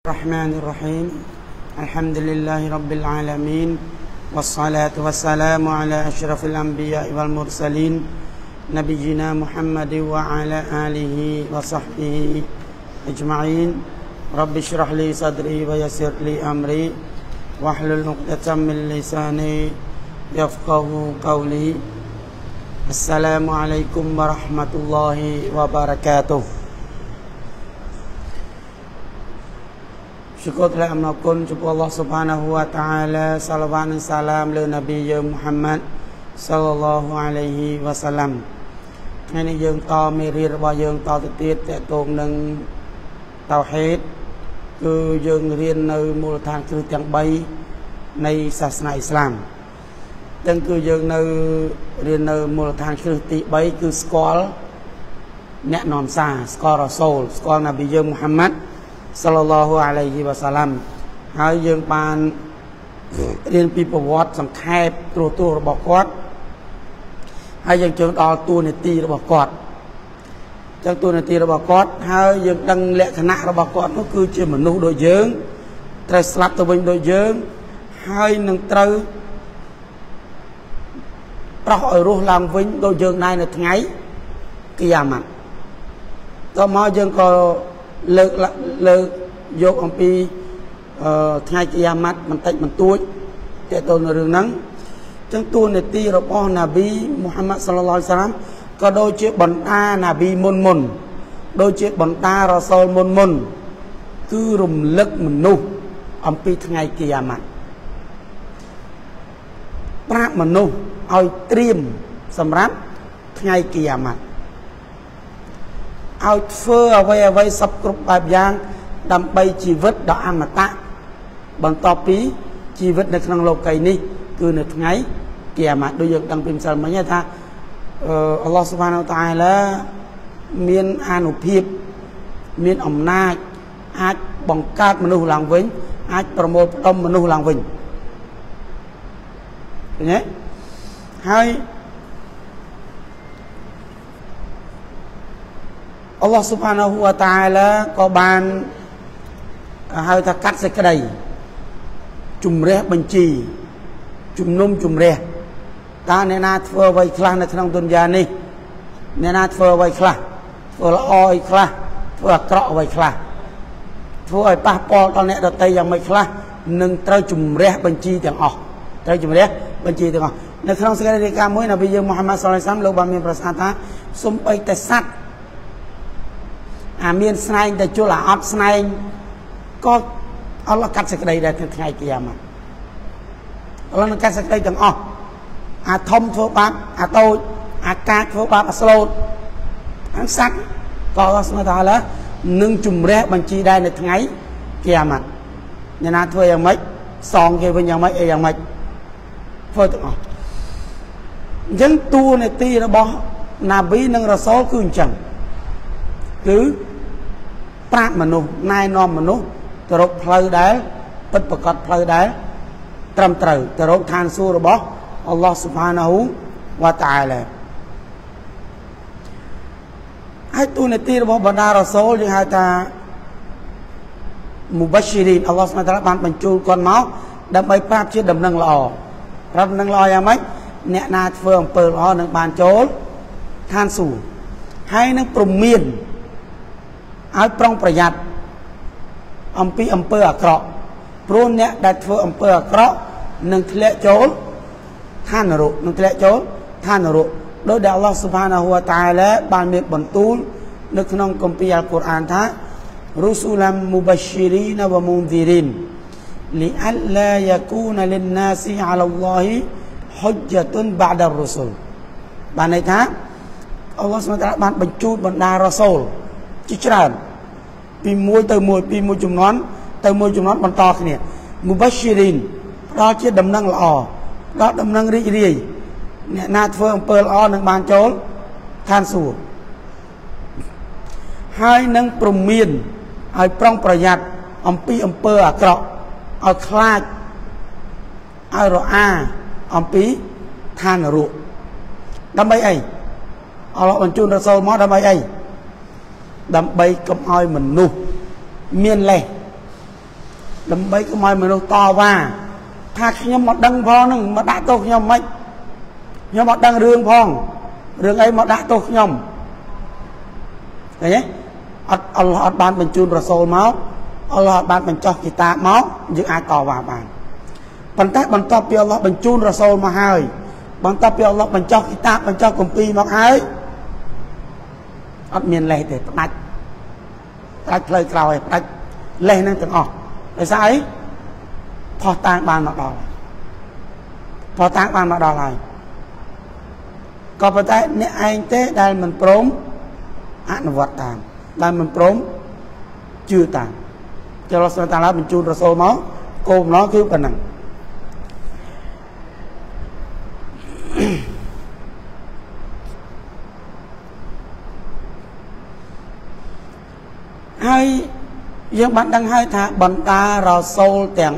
الرحمن الرحيم الحمد لله رب العالمين والصلاة والسلام على أشرف الأنبياء والمرسلين نبينا محمد وعلى آله وصحبه أجمعين رب اشرح لي صدري ويسر لي أمري واحلل عقدة من لساني يفقه قولي السلام عليكم ورحمة الله وبركاته syukur dan amakun kepada Allah Subhanahu wa taala, salawat dan salam le Nabi Muhammad sallallahu alaihi wasallam. ថ្ងៃនេះយើងតមេរៀនរបស់យើងតទៅទៀតតកតងនឹងតៅហេតគឺយើងរៀននៅមូលដ្ឋានគ្រឹះទាំង3នៃសាសនាអ៊ីស្លាមទាំងគឺយើងនៅរៀននៅមូលដ្ឋានគ្រឹះទី3គឺស្គាល់អ្នកនាំសារស្គាល់រ៉ាសូលស្គាល់នប៊ីយើងមូហាម៉ាត់sallallahu alaihi wasallam ហើយយើងបានរៀនពីប្រវត្តិសង្ខេបត្រួសត្រាសរបស់គាត់ហើយយើងចូលដល់តួនាទីរបស់គាត់ចឹងតួនាទីរបស់គាត់ហើយយើងដឹងលក្ខណៈរបស់គាត់នោះគឺជាមនុស្សដូចយើងត្រូវស្លាប់ទៅវិញដូចយើងហើយនឹងត្រូវប្រោះឲ្យរស់ឡើងវិញដូចយើងដែរនៅថ្ងៃគីយ៉ាម៉ាត់តមកយើងក៏លើកយកអំពីថ្ងៃគីយ៉ាម៉ាត់បន្តិចបន្តួចតទៅនឹងរឿងហ្នឹងចឹងតួនាទីរបស់ណាប៊ីមូហាម៉ាត់សល្លឡោះអាឡៃសាឡាមក៏ដូចជាបណ្ដាណាប៊ីមុនដូចជាបណ្ដារ៉ាសូលមុនគឺរំលឹកមនុស្សអំពីថ្ងៃគីយ៉ាម៉ាត់ប្រាប់មនុស្សឲ្យត្រៀមសម្រាប់ថ្ងៃគីយ៉ាម៉ាត់ឲ្យធ្វើអ្វីសពគ្រប់បែបយ៉ាងដើម្បីជីវិតដ៏អមតៈបន្ទាប់ពីជីវិតនៅក្នុងលោកីនេះគឺនៅថ្ងៃគីយ៉ាម៉ាត់ដូចយើងដឹងពីម្សិលមិញថាអល់ឡោះស៊ុបហានាវតាអាឡាមានអានុភាពមានអំណាចអាចបង្កើតមនុស្សឡើងវិញអាចប្រមូលផ្ដុំមនុស្សឡើងវិញឃើញទេហើយអល់ឡោះស៊ុបហានាហ៊ូវតាអាឡាក៏បានហៅថាកាត់សេចក្តីជំរះបញ្ជីជំនុំជម្រះតើអ្នកណាធ្វើអ្វីខ្លះនៅក្នុងទុនយ៉ានេះអ្នកណាធ្វើអ្វីខ្លះធ្វើល្អអីខ្លះធ្វើអាក្រក់អ្វីខ្លះធ្វើឲ្យប៉ះពាល់ដល់អ្នកដទៃយ៉ាងម៉េចខ្លះនឹងត្រូវជំរះបញ្ជីទាំងអស់ត្រូវជំរះបញ្ជីទាំងអស់នៅក្នុងសេចក្តីរាយការណ៍មួយនប៊ីយើងមូហាម៉ាត់សល្លឡោះអាឡៃសាឡាមលោកបានមានប្រសាសន៍ថាសូម្បីតែសត្វមានស្នែងតែជលអត់ស្នែងក៏អល់ឡោះកាត់សេចក្តីដែរថ្ងៃគីយ៉ាម៉ាត់អល់ឡោះនឹងកាត់សេចក្តីទាំងអស់អាធំធ្វើបាបអាតូចអាកាចធ្វើបាបអាស្លូតអាសត្វក៏អល់ឡោះស្មតាឡានឹងជំរះបញ្ជីដែរនៅថ្ងៃគីយ៉ាម៉ាត់អ្នកណាធ្វើយ៉ាងម៉េចសងគេវិញយ៉ាងម៉េចអីយ៉ាងម៉េចធ្វើទាំងអស់អញ្ចឹងតួនាទីរបស់ណាប៊ីនិងរ៉ាសូលគឺអញ្ចឹងគឺប្រាប់មនុស្សណែនាំមនុស្សទៅរកផ្លូវដែលពិតប្រាកដផ្លូវដែលត្រឹមត្រូវទៅរកឋានសួគ៌របស់អល់ឡោះស៊ុបហានាហ៊ូវតាអាឡាហើយតួនាទីរបស់បណ្ដារ៉ាសូលយើងហៅថាមូបាស៊ីរីនអល់ឡោះស៊ុបហានាតាឡាបានបញ្ជូលគាត់មកដើម្បីប្រាប់ជាដំណឹងល្អប្រាប់ដំណឹងល្អយ៉ាងម៉េចអ្នកណាធ្វើអំពើល្អនឹងបានចូលឋានសួគ៌ហើយនឹងព្រមានឲ្យប្រុងប្រយ័ត្នអំពីអំពើអាក្រក់ព្រោះអ្នកដែលធ្វើអំពើអាក្រក់នឹងធ្លាក់ចូលឋាននរកនឹងធ្លាក់ចូលឋាននរកដោយដែលអល់ឡោះស៊ុបហានាហ៊ូវតាអាឡាបានមានបន្ទូលនៅក្នុងគម្ពីរអល់កុរអានថារុស៊ូឡាំមុបាស្ស៊ីរីនវមុនឌីរីនលីអល្លាយកូនលិនណាស៊ីអាឡាឡោហ៊ីហុជ្ជតុនបាដរុស៊ូលបានន័យថាអល់ឡោះស៊ុបហានាតាឡាបានបញ្ជូនបណ្ដារ៉ាសូលជាច្រើនពីមួយទៅមួយពីមួយចំនួនទៅមួយចំនួនបន្តគ្នាមូបាស្ស៊ីរីនផ្ដល់ជាដំណឹងល្អផ្ដល់ដំណឹងរីករាយអ្នកណាធ្វើអំពើល្អនឹងបានចូលឋានសួគ៌ហើយនឹងព្រមានឲ្យប្រុងប្រយ័ត្នអំពីអំពើអាក្រក់ឲ្យខ្លាចឲ្យរអាអំពីឋាននរកដើម្បីអីអល់ឡោះបញ្ជូនរ៉ាសូលមកដើម្បីអីដើម្បីកុំឲ្យមនុស្សមានលេស đầm bay cái mày nó to và thà nhóm một đăng phong nưng mà đã tốt nhóm mấy nhóm một đăng rương phong rương ấy mà đã tốt nhóm thấy nhé Allah ban bên chun Rasul máu Allah ban bên cho kita máu những ai to vào bàn bàn tay bàn to pi Allah bên chun Rasul mà hai bàn to pi Allah bên cho kita bên cho công ty mà hai miền lệ để đặt lời cào đặt lên nên từng tại sao ấy phò tang bàn mặc đỏ phò tang bàn mặc đỏ này có phải tại nếu anh thế đây mình prôm ăn vật tàn đây mình prôm chưa tàn cho nó xem ta lá mình chun ra xô máu cô nó cứu phần năng hay dương bạn đang hai thả bần ta rò sâu tiền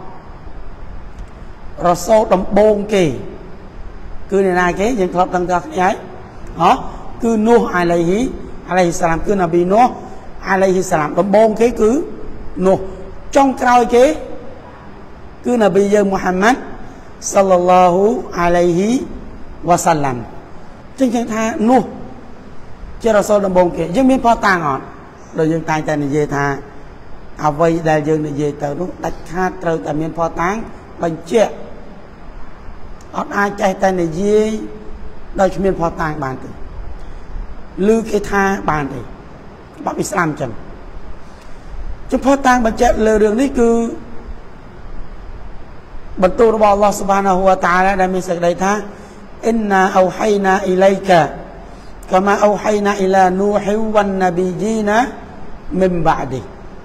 rò sâu đầm bông kì cứ này cái dương club đang ra cái ấy đó cứ Nuh alaihi salam cứ Nabi Nuh alaihi salam đầm bông cái cứ Nuh trong cao cái cứ Nabi dương Muhammad sallallahu alaihi wasallam chân chân tha Nuh chưa rò sâu đầm bông kì dương miên phó tàng ngọn rồi dương tay tay này về tha vậy đại dương này về từ lúc đặt khát từ tại miền phò táng bằng chuyện ai chạy tay này về đây miền phò táng bàn từ lư cái tha bàn thì bắc Islam chẳng chúng phò táng bằng chuyện lừa đường này cứ bật tu đó Allah subhanahu wa ta'ala đã mình sẽ đây tha inna awhayna ilayka kama awhayna ila nuhi wan nabiyina min ba'di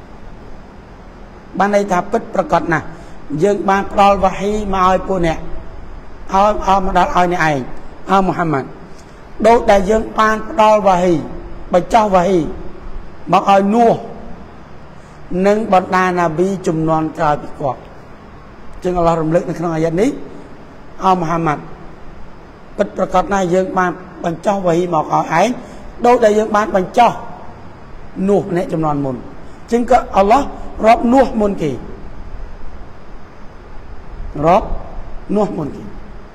ban đây thà bíchประกอบนะយើងបានផ្ដល់វ៉ាហ៊ីមកឲ្យពួកអ្នកឲ្យមកដល់ឲ្យអ្នកឯងឲ្យមូហាម៉ាត់ដូចដែលយើងបានផ្ដល់វ៉ាហ៊ីបញ្ចុះវ៉ាហ៊ីមកឲ្យនូះនិងបណ្ដាណាប៊ីជំនាន់ក្រោយពីគាត់จึงអល់ឡោះរំលឹកនៅក្នុងអាយ៉ាតនេះឲ្យមូហាម៉ាត់បិទប្រកបណាស់យើងបានបញ្ចុះវ៉ាហ៊ីមកឲ្យឯងដូចដែលយើងបានបញ្ចុះនូះអ្នកជំនាន់មុនจึงក៏អល់ឡោះរាប់នោះមុនគេរាប់នោះមុនគេ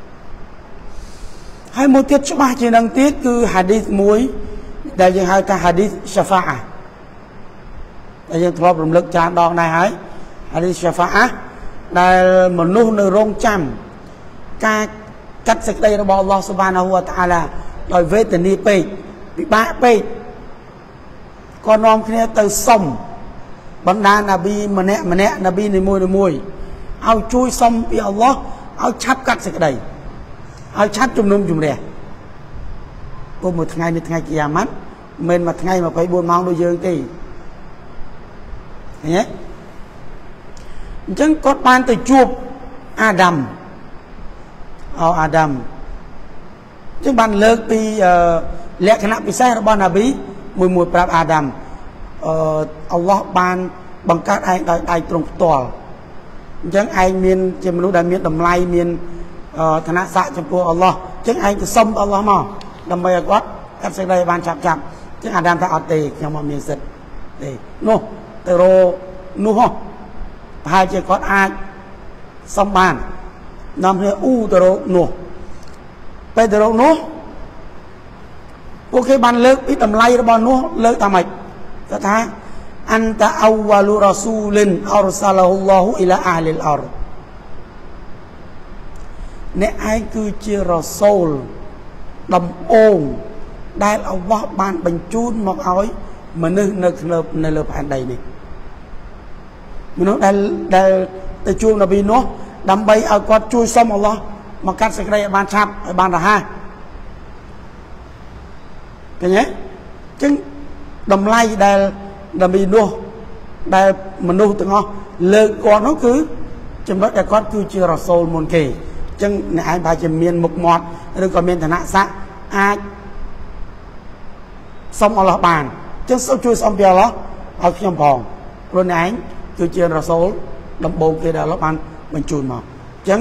ហើយមួយទៀតច្បាស់ជានឹងទៀតគឺហាឌីសមួយដែលយើងហៅថាហាឌីសសាហ្វាអាដែលយើងធ្លាប់រំលឹកចានដងដែរហើយហាឌីសសាហ្វាអាដែលមនុស្សនៅរងចាំការកាត់សេចក្តីរបស់អល់ឡោះស៊ុបហានាហ៊ូវតាអាឡាដោយវេទនាពេកពិបាកពេកក៏នាំគ្នាទៅសុំបណ្ដាណាប៊ីម្នាក់ណាប៊ីនីមួយឲ្យជួយសុំពីអល់ឡោះឲ្យឆាប់កាត់សេចក្តីឲ្យឆាប់ជំនុំជម្រះពុំមួយថ្ងៃនេះថ្ងៃគីយ៉ាម៉ាត់មិនមួយថ្ងៃ24ម៉ោងដូចយើងទេឃើញទេអញ្ចឹងគាត់បានទៅជួបអាដាមអាដាមអញ្ចឹងបានលើកពីលក្ខណៈពិសេសរបស់ណាប៊ីមួយប្រាប់អាដាមអល់ឡោះបានបង្កើតឯងដោយដៃត្រង់ផ្ទាល់អញ្ចឹងឯងមានជាមនុស្សដែលមានតម្លៃមានឋានៈស័ក្តិចំពោះអល់ឡោះអញ្ចឹងឯងទៅសុំអល់ឡោះមកដើម្បីឲ្យគាត់កាត់សេចក្តីបានឆាប់អញ្ចឹងអាដាមថាអត់ទេខ្ញុំអត់មានសិទ្ធិទេនោះទៅរកនោះប្រហែលជាគាត់អាចសុំបាននាំគ្នាទៅរកនោះពេលទៅរកនោះពួកគេបានលើកពីតម្លៃរបស់នោះលើកថាម៉េចគាត់ថាអន្តាអវលរ៉ាស៊ូលិនអរសាឡហ៊ុឡោហ៊ូអ៊ីឡាអាលីលអរអ្នកឯងគឺជារ៉ាស៊ូលដំបូងដែលអល់ឡោះបានបញ្ជូនមកឲ្យមនុស្សនៅលើផែនដីនេះមនុស្សដែលទៅជួបនប៊ីនោះដើម្បីឲ្យគាត់ជួយសុំអល់ឡោះមកកាត់សេចក្តីឲ្យបានឆាប់ឲ្យបានរហ័សឃើញទេអញ្ចឹងតម្លៃដែលនប៊ីនោះដែលមនុស្សទាំងអស់លើកគាត់នោះគឺចំណុចដែលគាត់គឺជារ៉ាស៊ូលមុនគេអញ្ចឹងអ្នកឯងប្រហែលជាមានមុខមាត់ឬក៏មានឋានៈស័ក្តិអាចសុំអល់ឡោះបានអញ្ចឹងជួយសុំពីអល់ឡោះឲ្យខ្ញុំផងព្រោះអ្នកឯងគឺជារ៉ាស៊ូលដំបូងគេដែលអល់ឡោះបានបញ្ជូនមកអញ្ចឹង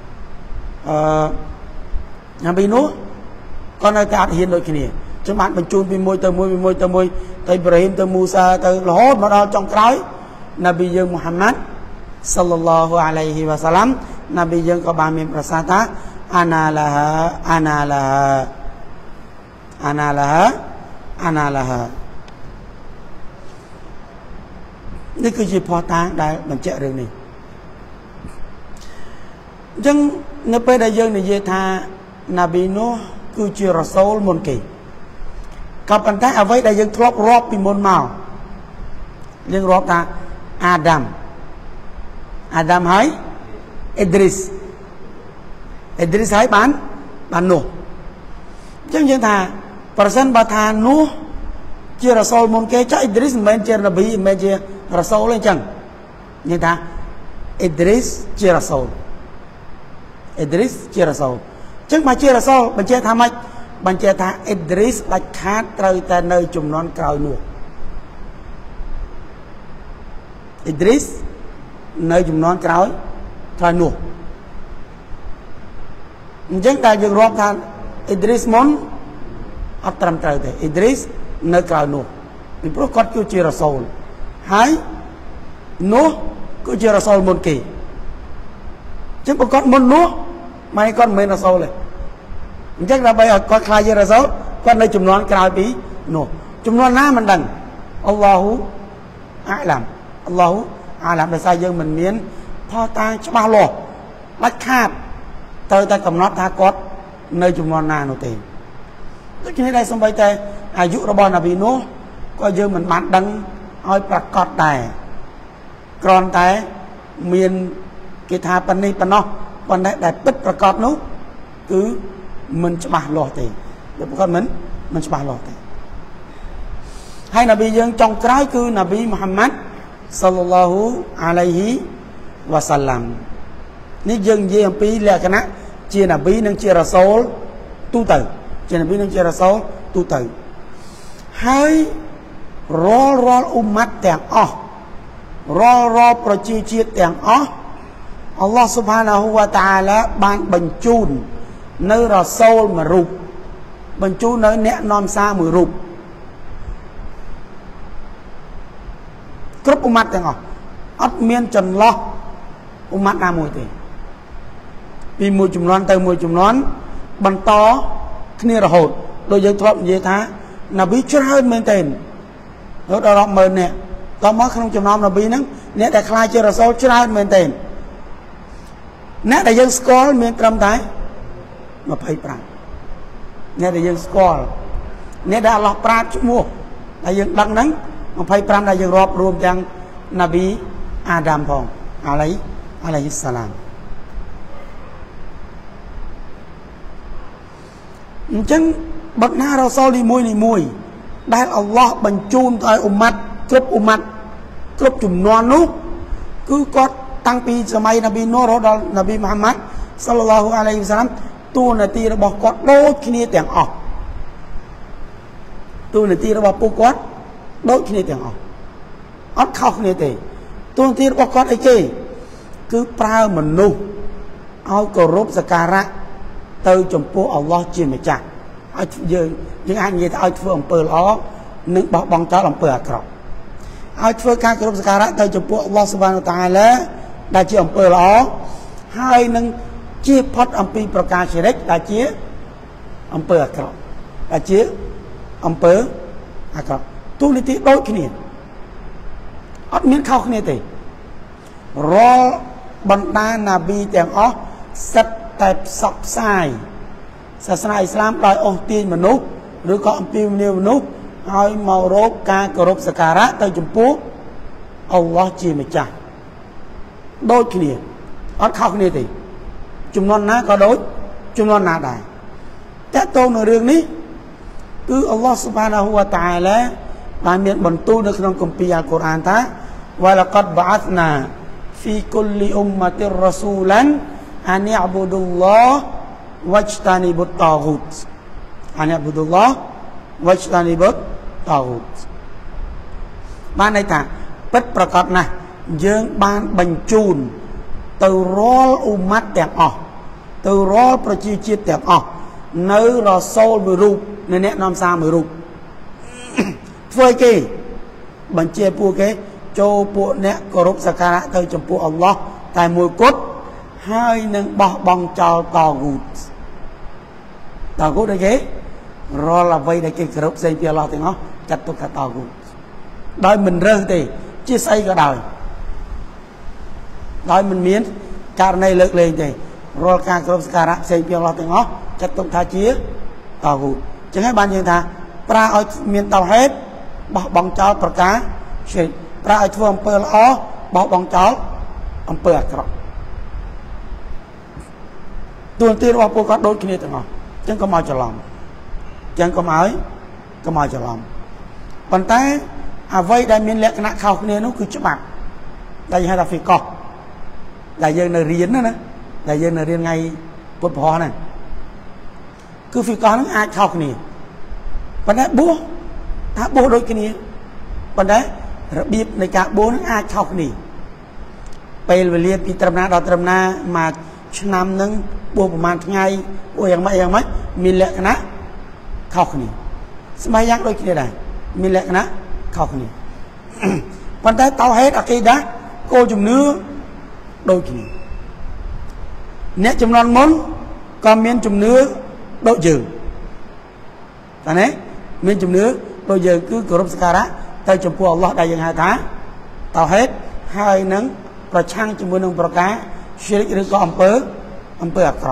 នប៊ីនោះក៏នៅតែអត់ហ៊ានដូចគ្នាចឹងបានបញ្ជូនពីមួយទៅមួយទៅអ៊ីប្រាហ៊ីមទៅមូសាទៅរហូតមកដល់ចុងក្រោយនប៊ីយើងមូហាម៉ាត់ sallallahu alaihi wasallam Nabiយើងក៏បានមានប្រសាសន៍ថាអាណាឡាហាអាណាឡាហាអាណាឡាហាអាណាឡាហានេះគឺជាភស្តុតាងដែលបញ្ជាក់រឿងនេះអញ្ចឹងនៅពេលដែលយើងនិយាយថាណាប៊ីនូសគឺជារ៉ាសូលមុនគេក៏ប៉ុន្តែអ្វីដែលយើងធ្លាប់រាប់ពីមុនមកយើងរាប់ថាអាដាមហើយអេឌ្រីសហើយបាននោះអញ្ចឹងយើងថាប្រសិនបើថានោះជារ៉ាសូលមុនគេចុះអេឌ្រីសមិនមែនជានប៊ីមិនមែនជារ៉ាសូលទេអញ្ចឹងនិយាយថាអេឌ្រីសជារ៉ាសូលអេឌ្រីសជារ៉ាសូលអញ្ចឹងមកជារ៉ាសូលបញ្ជាក់ថាម៉េចបញ្ជាក់ថាអេឌ្រីសដាច់ខាតត្រូវតែនៅជំនាន់ក្រោយនោះអេឌ្រីសនៅជំនាន់ក្រោយនោះអញ្ចឹងតែយើងរាប់ថាអេឌ្រីសមុនអត់ត្រឹមត្រូវទេអេឌ្រីសនៅក្រោយនោះពីព្រោះគាត់គឺជារ៉ាសូលហើយនោះគឺជារ៉ាសូលមុនគេអញ្ចឹងបើគាត់មុននោះម៉ែគាត់មិនមែនរ៉ាសូលទេអញ្ចឹងដើម្បីឲ្យគាត់ខ្លាចជារ៉ាសូលគាត់នៅចំនួនក្រោយពីនោះចំនួនណាមិនដឹងអល់ឡោហ៊ូអាឡាមដោយសារយើងមិនមានផុសតាងច្បាស់លាស់ដាច់ខាតត្រូវតែកំណត់ថាគាត់នៅចំនួនណានោះទេដូច្នេះដែរសូម្បីតែអាយុរបស់ណាប៊ីនោះក៏យើងមិនបានដឹងឲ្យប្រកាសដែរគ្រាន់តែមានគេថាប៉ុណ្នេះប៉ុណ្ណោះប៉ុន្តែដែលពិតប្រកបនោះគឺមិនច្បាស់លាស់ទេវាប្រកបមិនច្បាស់លាស់ទេហើយណាប៊ីយើងចុងក្រោយគឺណាប៊ីមូហាម៉ាត់សល្លឡោហ៊ូអាឡៃហ៊ីវ៉ាសាឡាំនេះយើងនិយាយអំពីលក្ខណៈជាណាប៊ីនិងជារ៉ាសូលទូទៅជាណាប៊ីនិងជារ៉ាសូលទូទៅហើយរាល់អ៊ុម៉ាត់ទាំងអស់រាល់ប្រជាជាតិទាំងអស់អល់ឡោះស៊ុបហានាហ៊ូវតាអាឡាបានបញ្ជូននៅរ៉ាសូលមួយរូបបញ្ជូននៅអ្នកនាំសារមួយរូបគ្រប់អ៊ុម៉ាត់ទាំងអស់អត់មានចន្លោះអ៊ុម៉ាត់ណាមួយទេពីមួយចំនួនទៅមួយចំនួនបន្តគ្នារហូតដូចយើងធ្លាប់និយាយថាណាប៊ីច្រើនមែនទែនរហូតដល់រាប់ម៉ឺននាក់តមកក្នុងចំណោមណាប៊ីហ្នឹងអ្នកដែលខ្លាចជារ៉ាសូលច្រើនមែនទែនអ្នកដែលយើងស្គាល់មានត្រឹមតែ25អ្នកដែលយើងស្គាល់អ្នកដែលអល់ឡោះប្រាជ្ញឈ្មោះដែលយើងដឹងហ្នឹង25ដែលយើងរាប់រួមទាំងណាប៊ីអាដាមផងអាឡៃហ៊ីសសាឡាមអញ្ចឹងបណារ៉ាសូលនីមួយដែលអល់ឡោះបញ្ជូនទៅឲ្យអ៊ុម៉ាត់គ្រប់អ៊ុម៉ាត់គ្រប់ជំនាន់នោះគឺគាត់តាំងពីសម័យណាប៊ីនូរហូតដល់ណាប៊ីមូហាម៉ាត់សល្លឡោហ៊ូអាឡៃហ៊ីវ៉ាសាឡាមតួនាទីរបស់គាត់ដូចគ្នាទាំងអស់តួនាទីរបស់ពួកគាត់ដូចគ្នាទាំងអស់អត់ខុសគ្នាទេតួនាទីរបស់គាត់អីគេគឺប្រើមនុស្សឲ្យគោរពសក្ការៈទៅចំពោះអល់ឡោះជាម្ចាស់ឲ្យយើងអាចនិយាយថាឲ្យធ្វើអំពើល្អនិងបោះបង់ចោលអំពើអាក្រក់ឲ្យធ្វើការគោរពសក្ការៈទៅចំពោះអល់ឡោះស៊ុបហានវតាអាឡាដែលជាអំពើល្អហើយនឹងជៀសផុតអំពីប្រការಶಿរិកដែលជាអំពើអាក្រក់ដែលជាអំពើអាក្រក់ទូនីតិដូចគ្នាអត់មានខុសគ្នាទេរាល់បណ្ដាណាប៊ីទាំងអស់សិតតែផ្សព្វផ្សាយសាសនាអ៊ីស្លាមដោយអូសទាញមនុស្សឬក៏អំពាវនាវមនុស្សឲ្យមករកការគោរពសក្ការៈទៅចំពោះអល់ឡោះជាម្ចាស់ដូចគ្នាអត់ខុសគ្នាទេចំនួនណាក៏ដូចចំនួនណាដែរតើតើនៅរឿងនេះគឺអល់ឡោះស៊ុបហានាហ៊ូវតាអាឡាបានមានបន្ទូលនៅក្នុងគម្ពីរអល់កុរអានថាវ៉ាឡាកតបអស្ណាហ្វីគុលលីអ៊ុមម៉ាទិររ៉ាស៊ូលានអានយអបុឌុលឡោះវ៉ាជ្តានីបុតតាហ្គូតអានយអបុឌុលឡោះវ៉ាជ្តានីបុតតាហ្គូតបានន័យថាពិតប្រកបណាស់យើងបានបញ្ជូនទៅរាល់អ៊ុម៉ាត់ទាំងអស់ទៅរាល់ប្រជាជាតិទាំងអស់នៅរ៉ាសូលមួយរូបនៅអ្នកនាំសារមួយរូបធ្វើគេបញ្ជាពួកគេ châu bộ nè cổ rục sa cara tới chấm bộ Allah tại mùi cốt hai nâng bỏ bong cho tò gút đấy ghế rồi là vây để cái cổ rục xây bia lo thì nó chặt tục cả tò gút đôi mình rơi thì chia xây cả đời đôi mình miến cả này lực lên thì rồi cả cổ rục sa cara xây bia lo thì nó chặt tục tha chia tò gút chẳng hay ban như thà pra ở miền tàu hết bỏ bong cho tất cả pra ở phương pơ ó bỏ bong cho ông pơ cọ tuần tiên qua có đôi kia từng ngõ chẳng có màu cho lòng chẳng có màu cho lòng còn tay vây đại miền lệ nặng khâu kia nó cứ chụp mặt đây hay là phi cọ đại dương nơi riêng nữa nè đại dương nơi riêng ngay bột phò này cứ phi cọ nó ai khâu kia còn đấy bố đôi kia còn đấy biếtในการบนอาเข้านี่ไปเรียนปีตรนาดอตรนามาชนำนึงบวประมาณไงบวอย่างไม่มีแหลกนะเข้านี่สมัยยังโดยกี่ได้มีแหลกนะเข้านี่ปันได้เตาเฮ็ดอะกีดะโกจุ่มเนื้อโดยกี่เนี่ยจุ่มนอนม้นก็มีจุ่มเนื้อโดยยืนตอนนี้มีจุ่มเนื้อโดยยืนคือ กรบสการะtới chấm phu Allah đại dương hai tháng tao hết hai nắng và chăng chấm buôn nông bờ cá shirik được có âm pơ cọ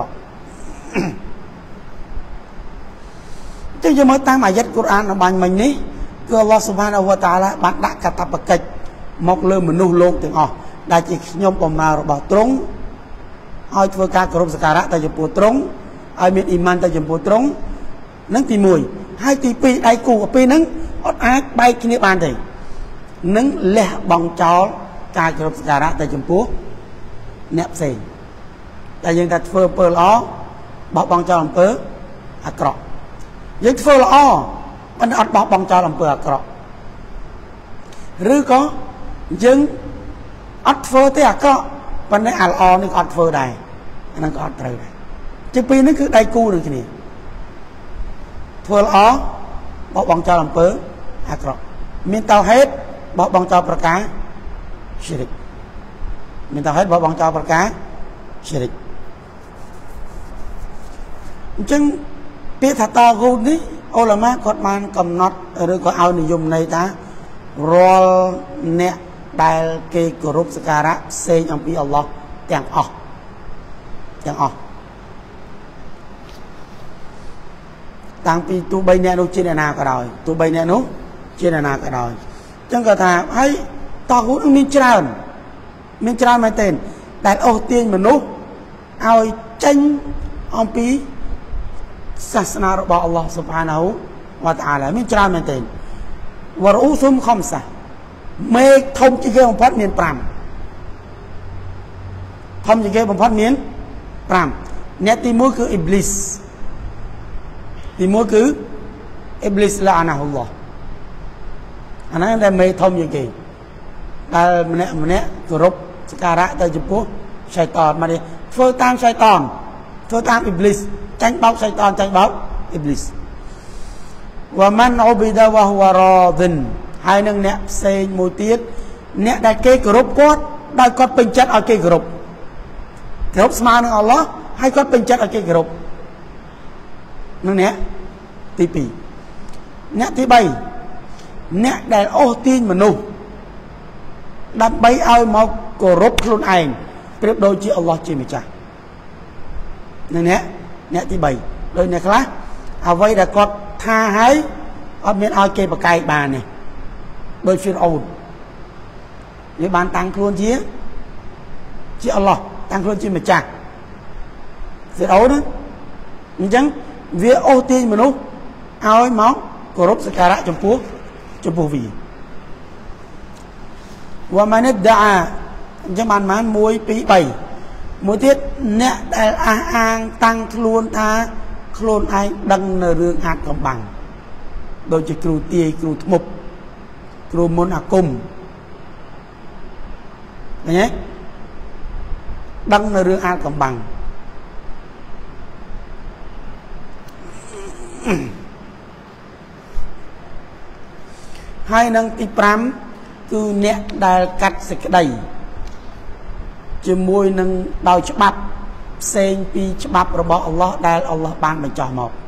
chứ giờ mới tăng mà dắt Quran ở bàn mình ní cơ Allah subhanahu wa ta'ala bạn đã cả tập kịch một lơ mình nuôi luôn tiếng họ đại chỉ nhom còn mà bảo trống ai vừa ca group sekara tới chấm phu trống ai miền iman tới chấm phu trống nắng tì mùi hai tì pi đại cụ ở pi nắng ai bay kia bàn thì nâng lẹ bằng chó ca chụp ra tại chấm pú nẹp xì tại vì ta phơi phơi ló bỏ bằng chó làm pớ cọ những phơi ló anh ăn bỏ bằng chó làm pớ cọ rứ có những ăn phơi thế cọวันนี้อัลออนี่อัดเฟอร์ได้นั่นก็อัดเตอร์ได้จะปีนั้นคือได้กู้หนึ่งทีนี้เฟอร์อ๋อบอกบังจอลำเปอร์ฮักรอมีเตาเฮ็ดบอกบังจอประกาชิริกมีเตาเฮ็ดบอกบังจอประกาชิริกจึงเปียถัดตากูนี่โอลามะกฎมันกำหนดหรือก็เอานิยมในตารอลเนี่ยได้เกี่ยวกับสการะเซนอัมพีอัลลอฮ์อย่างออกต่างปีตัวใบเนี่ยนู้เจนนาก็ได้ตัวใบเนี่ยนู้เจนนาก็ได้จังก็ถามให้ตอกูต้องมีจราไม่เต้นแต่โอเตียนมนุษย์เอาจังอัมพีศาสนาของอัลลอฮ์ سبحانه และ تعالى มีจราไม่เต้นวะรูซุมคอมซะเมฆทมจีเกบพัดเมียนปรามทมจีเกบพัดเมียนปรามเนี่ยตีมือคืออิบลิสตีมือคืออิบลิสละอานะฮุลลอฮ์อันนั้นได้เมฆทมจีเกแต่มันเนี่ยกรบสการะแต่จุปุ๊ชัยตอนมาดิเฟื่องตามชัยตอนเฟื่องตามอิบลิสจังเบาชัยตอนจังเบาอิบลิสว่ามันอุบิดะวะฮุวะรอดินhai nâng nè xây một tiết nè đại kê group quát đại quát bình chất ở kê group smart nâng Allah hay quát bình chất ở kê group nâng nè tí pì nè tí bay nè đại ô tin mà nụ đặt bay ai mau group luôn ảnh tiếp đôi chị Allah chị mày chả nâng nè tí bay đôi nè khác à vây đại quát tha hái ở miền ai kê bạc cày bà nàyโดยฟิรเอาในบ้านต่างครัวเจี๊ยจีอัลลอฮ์ต่างครัวจีมาจากฟิรเอานะจังเวียโอตีมนุษย์เอาไอ้หมอกรบสการะจมพูวีว่ามันเนี่ยด่าจะมันมวยปีใบมวยเทียดเนี่ยได้อ้างตั้งครัวท่าครัวไอ้ดังในเรื่องอาจกำบังโดยจะครูตีครูทมุบครูมนอากุมอย่างนี้ดังในเรื่องอากำบังให้นังติปรามគឺអ្នកដែលកាត់សេចក្តីជាមួយនឹងដោយច្បាប់ផ្សេងពីច្បាប់របស់អល់ឡោះដែលអល់ឡោះបានបញ្ចុះមក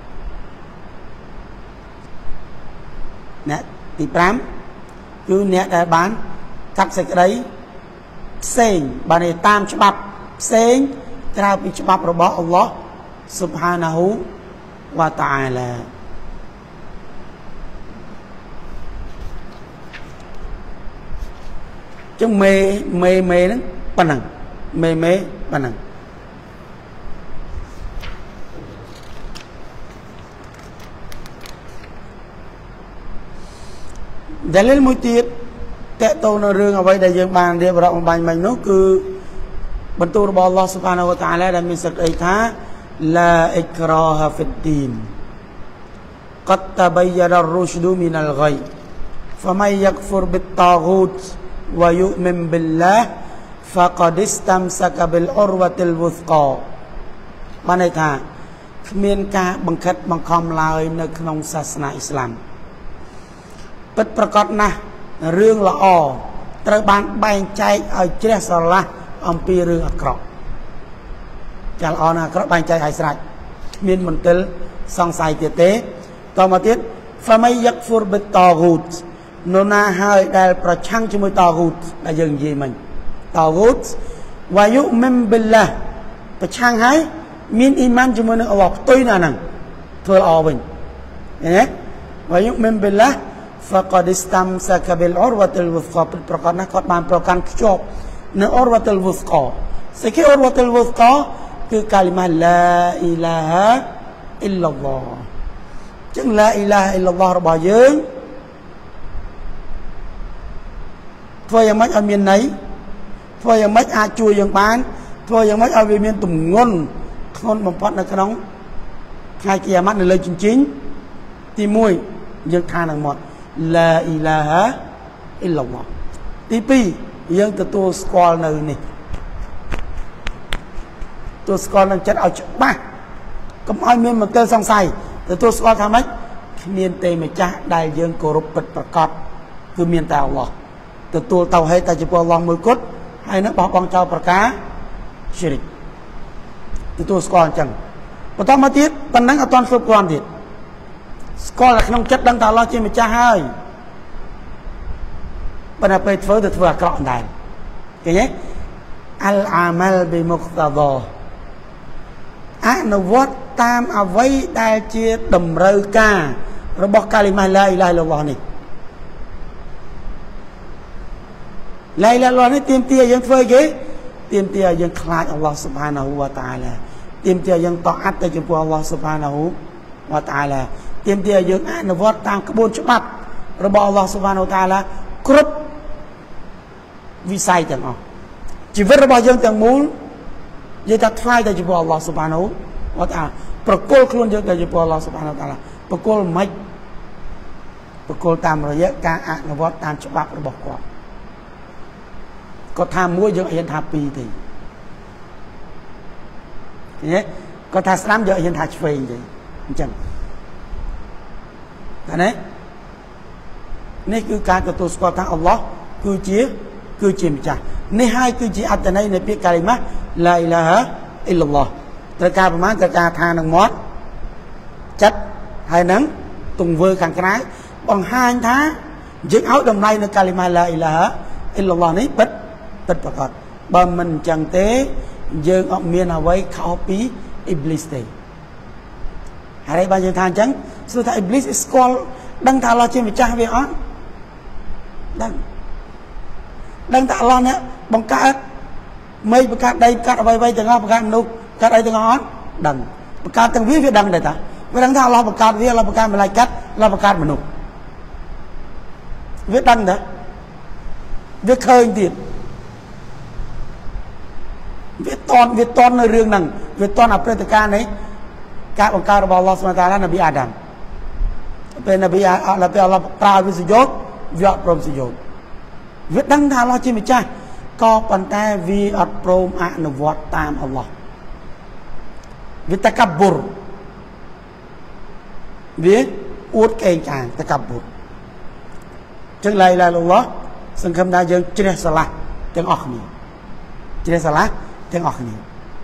អ្នកទី5គឺអ្នកដែលបានកាត់សេចក្តីផ្សេងបានតាមច្បាប់ផ្សេងក្រៅពីច្បាប់របស់អល់ឡោះ Subhanahu wa ta'ala ចឹងមេហ្នឹងប៉ុណ្ណឹងមេប៉ុណ្ណឹងដែលលមួយទៀតតកតទៅនៅរឿងអ្វីដែលយើងបានរៀបរាប់បំបញ្ញមិញនោះគឺបន្ទូលរបស់ Allah Subhanahu wa ta'ala ដែលមានសេចក្តីថា La ikraha fid din Qad tabayyana ar-rushdu min al-ghay Faman yakfur bit-taghut wa yu'min billah faqad istamsaka bil urwatil wuthqa បានន័យថាគ្មានការបង្ខិតបង្ខំឡើយនៅក្នុងសាសនាអ៊ីស្លាមពិតប្រាកដណាស់រឿងល្អត្រូវបានបែងចែកឲ្យជ្រះស្រឡះអំពីរឿងអាក្រក់ចាល្អណាស់អាក្រក់បែងចែកឲ្យស្រេចគ្មានមន្ទិលសង្ស័យទៀតទេតមកទៀត Famay yakfur bit taghut នរណាហើយដែលប្រឆាំងជាមួយតាហ្គូតដែលយើងនិយាយមិញតាហ្គូតវ៉ាយុមិមប៊ីឡាប្រឆាំងហើយមានអ៊ីម៉ានជាមួយនឹងអល់ឡោះផ្ទុយណាស់ហ្នឹងធ្វើល្អវិញឃើញទេវ៉ាយុមិមប៊ីឡា فقد استمسك بالعروة الوثقى ប្រកបណាស់គាត់បានប្រកាន់ខ្ជាប់នៅ عروة الوثقى សេចក្ដី عروة الوثقى គឺកាលីម៉ាឡាអ៊ីឡាហាអ៊ីឡឡោះចឹងឡាអ៊ីឡាហាអ៊ីឡឡោះរបស់យើងធ្វើយ៉ាងម៉េចឲ្យមានន័យធ្វើយ៉ាងម៉េចអាចជួយយើងបានធ្វើយ៉ាងម៉េចឲ្យវាមានទម្ងន់ធ្ងន់បំផុតនៅក្នុងថ្ងៃគីយ៉ាម៉ាត់នៅលើជញ្ជីងទី1យើងថានឹងមាត់ឡាអ៊ីឡាហាអ៊ីឡឡោះទី2យើងទទួលស្គាល់នៅនេះទទួលស្គាល់នឹងចិត្តឲ្យច្បាស់កុំឲ្យមានមន្ទិលសង្ស័យទទួលស្គាល់ថាម៉េចគ្មានទេម្ចាស់ដែលយើងគោរពពិតប្រាកដគឺមានតែអល់ឡោះទទួលតៅហេតុតែចំពោះអល់ឡោះមួយគត់ហើយនឹងបោះបង់ចោលប្រការឈិរិកទទួលស្គាល់អញ្ចឹងបន្តមកទៀតប៉ុណ្ណឹងអត់ទាន់គ្រប់គ្រាន់ទៀតស្គាល់តែក្នុងចិត្តដឹងថាអល់ឡោះជាម្ចាស់ហើយប៉ុន្តែពេលធ្វើទៅធ្វើអាក្រក់ដែរឃើញទេអលអាម៉ាល់ប៊ីមុកតាដាអនុវត្តតាមអ្វីដែលជាតម្រូវការរបស់កាលីម៉ាឡាអ៊ីឡាហ៍អ៊ីឡឡោះនេះឡាយឡាឡោះនេះទាមទារយើងធ្វើគេទាមទារយើងខ្លាចអល់ឡោះស៊ុបហានាហ៊ូវតាអាឡាទាមទារយើងតអាត់ទៅចំពោះអល់ឡោះស៊ុបហានាហ៊ូវតាអាឡាទាមទារយើងអនុវត្តតាមក្បួនច្បាប់របស់អល់ឡោះស៊ុបហានាហ៊ូវតាអាឡាគ្រប់វិស័យទាំងអស់ជីវិតរបស់យើងទាំងមូលនិយាយថាថ្លៃទៅចំពោះអល់ឡោះស៊ុបហានាហ៊ូវតាអាឡាប្រគល់ខ្លួនយើងទៅចំពោះអល់ឡោះស៊ុបហានាហ៊ូវតាអាឡាប្រគល់មិនប្រគល់តាមរយៈការអនុវត្តតាមច្បាប់របស់គាត់គាត់ថាមួយយើងអត់ហ៊ានថាពីរទេឃើញទេគាត់ថាស្ដាំយើងអត់ហ៊ានថាឆ្វេងទេអញ្ចឹងឃើញទេនេះគឺការទទួលស្គាល់ថាអល់ឡោះគឺជាម្ចាស់នេះហើយគឺជាអត្ថន័យនៃពាក្យកាលីម៉ាឡាអ៊ីឡាហាអ៊ីឡឡោះត្រូវការប្រមាណត្រូវការថានឹងមាត់ចិត្តហើយនឹងទង្វើខាងក្រៅបង្ហាញថាយើងឲ្យតម្លៃនៅកាលីម៉ាឡាអ៊ីឡាហាអ៊ីឡឡោះនេះពិតប្រកបបើមិនអញ្ចឹងទេយើងអត់មានអ្វីខុសពីអ៊ីប្លីសទេហើយបើយើងថាអញ្ចឹងស្គាល់ថាអ៊ីប្លីសស្គាល់ដឹងថាអល់ឡោះជាម្ចាស់វាអត់ដឹងថាអល់ឡោះនេះបង្កើតមេឃបង្កើតដីបង្កើតអ្វីៗទាំងអស់បង្កើតមនុស្សបង្កើតអីទាំងអស់អត់ដឹងបង្កើតទាំងវាដឹងដែរតាវាដឹងថាអល់ឡោះបង្កើតវាអល់ឡោះបង្កើតមឡាយកាត់អល់ឡោះបង្កើតមនុស្សវាដឹងដែរវាឃើញទៀតវាតន់នៅរឿងហ្នឹងវាតន់អព្រឹត្តិការណ៍នេះការបង្កើតរបស់អល់ឡោះស៊ុបហានតាអាឡានប៊ីអាដាមពេលនប៊ីអល់ឡោះប្រើវិសយោវាអត់ព្រមសយោវាដឹងថាអល់ឡោះជាម្ចាស់ក៏ប៉ុន្តែវាអត់ព្រមអនុវត្តតាមអល់ឡោះវាតកបុរវាអួតកេងកាងតកបុរចឹងឡាយឡាអល់ឡោះសង្ឃឹមថាយើងជ្រះស្រឡះទាំងអស់គ្នាជ្រះស្រឡះទាំងអស់គ្នា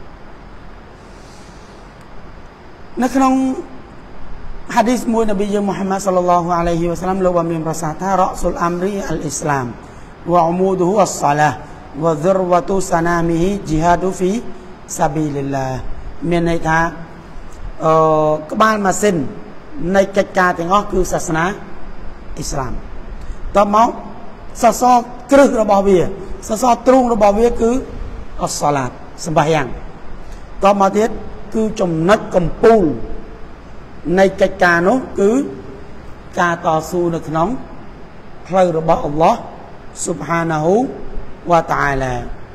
នៅក្នុងហាឌីសមួយនប៊ីយើងមូហាម៉ាត់សល្លឡោះអាឡៃហ៊ីវ៉ាសាឡាំលោកបានមានប្រសាសន៍ថារ៉ាស៊ុលអាំរីអលអ៊ីស្លាមវ៉ាអ៊ូមូឌូហ៊ូអស្សាឡាវ៉ាឌរវ៉ាទូសាណាមីហ៊ីជីហាឌូហ្វីសាប៊ីលីឡាមានន័យថាក្បាលម៉ាស៊ីននៃកិច្ចការទាំងអស់គឺសាសនាអ៊ីស្លាមតបមកសសរគ្រឹះរបស់វាសសរទ្រូងរបស់វាគឺអស្សាឡាតសម្បះយ៉ាងតបមកទៀតគឺចំណុចកំពូលនៃកិច្ចការនោះគឺការតស៊ូនៅក្នុងផ្លូវរបស់អល់ឡោះស៊ុបហានាហ៊ូវ៉ាតាអាឡា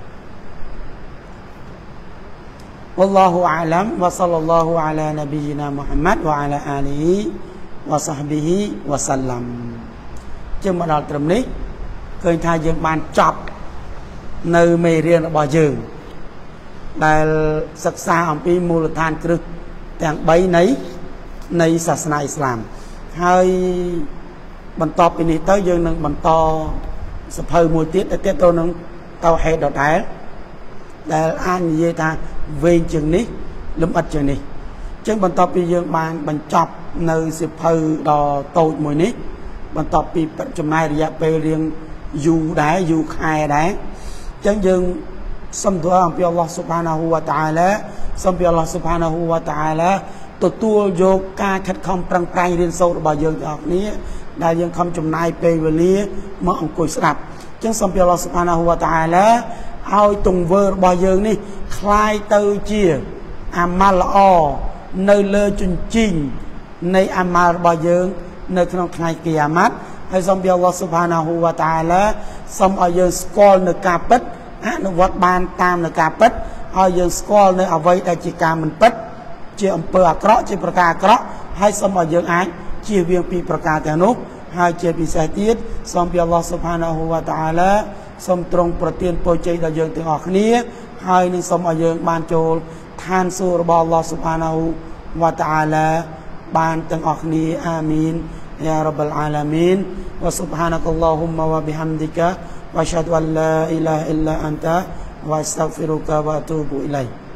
والله أعلم وصلى الله على نبينا محمد وعلى آله وصحبه وسلم ជាងមកដល់ត្រឹមនេះឃើញថាយើងបានចប់នៅមេរៀនរបស់យើងដែលសិក្សាអំពីមូលដ្ឋានគ្រឹះទាំង3នៃសាសនាអ៊ីស្លាមហើយបន្ទាប់ពីនេះទៅយើងនឹងបន្តសភៅមួយទៀតដែលទាក់ទងនឹងតៅហេតុដដែលដែលអាចនិយាយថាវែងជាងនេះលំអិតជាងនេះអញ្ចឹងបន្ទាប់ពីយើងបានបញ្ចប់នៅសភៅដ៏តូចមួយនេះបន្ទាប់ពីចំណាយរយៈពេលរៀងយូរដែរយូរខែដែរអញ្ចឹងយើងសូមទូអំពីអល់ឡោះស៊ុបហានាហ៊ូវ៉ាតាអាឡាសូមពីអល់ឡោះស៊ុបហានាហ៊ូវ៉ាតាអាឡាទទួលយកការខិតខំប្រឹងប្រែងរៀនសូត្ររបស់យើងទាំងអស់គ្នាដែលយើងខំចំណាយពេលវេលាមកអង្គុយស្ដាប់អញ្ចឹងសូមពីអល់ឡោះស៊ុបហានាហ៊ូវ៉ាតាអាឡាឲ្យទង្វើរបស់យើងនេះคล้ายទៅជាអាម៉ាល់ល្អនៅលើជញ្ជីងនៃអាម៉ាល់របស់យើងនៅក្នុងថ្ងៃគីយ៉ាម៉ាត់ហើយសូមពីអល់ឡោះស៊ុបហានាហ៊ូវ៉ាតាអាឡាសូមឲ្យយើងស្គាល់នៅការពិតអនុវត្តបានតាមនៅការពិតឲ្យយើងស្គាល់នៅអ្វីដែលជាការមិនពិតជាអំពើអាក្រក់ជាប្រការអាក្រក់ហើយសូមឲ្យយើងអាចជៀសវាងពីប្រការទាំងនោះហើយជាពិសេសទៀតសូមពីអល់ឡោះស៊ុបហានាហ៊ូវ៉ាតាអាឡាសូមទ្រង់ប្រទានពរជ័យដល់យើងទាំងអស់គ្នាហើយនឹងសូមឲ្យយើងបានចូលឋានសួគ៌របស់អល់ឡោះស៊ុបហានាហ៊ូវ៉ាតាអាឡាបានទាំងអស់គ្នាអាមីនយ៉ារ៉ាប់អលអាឡាមីនវ៉ាស៊ុបហានកាឡោហ៊ុមវ៉ាបិហាំឌីកាវ៉ាអ៊ាស្ហាឌុអលឡាអ៊ីឡាហ៍អ៊ីឡាអន្តាវ៉ាអស្តាហ្ហ្វីរុកាវ៉ាអទូប៊ូអ៊ីឡៃ